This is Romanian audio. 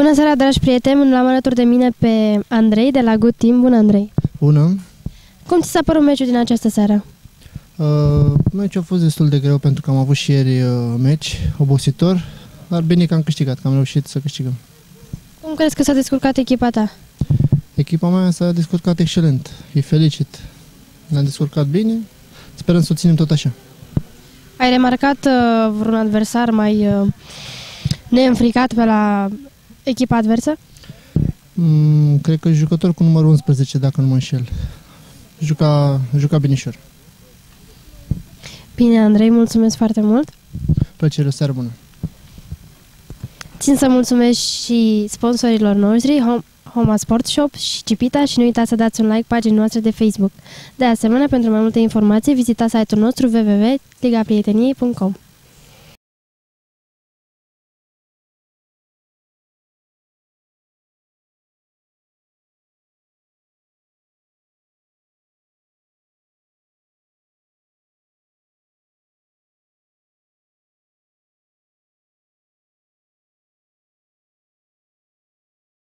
Bună seara, dragi prieteni! L-am alături de mine pe Andrei de la Good Team. Bună, Andrei! Bună! Cum ți s-a părut meciul din această seară? Meciul a fost destul de greu pentru că am avut și ieri meci obositor, dar bine că am câștigat, că am reușit să câștigăm. Cum crezi că s-a descurcat echipa ta? Echipa mea s-a descurcat excelent, îi felicit. Ne-am descurcat bine, sperăm să o ținem tot așa. Ai remarcat vreun adversar mai neînfricat pe la echipa adversă? Cred că jucător cu numărul 11, dacă nu mă înșel. Juca binișor. Bine, Andrei, mulțumesc foarte mult! Plăcere, o seară bună! Țin să mulțumesc și sponsorilor noștri, Homa Sport Shop și Cipita, și nu uitați să dați un like paginii noastre de Facebook. De asemenea, pentru mai multe informații, vizitați site-ul nostru www.ligaprieteniei.com.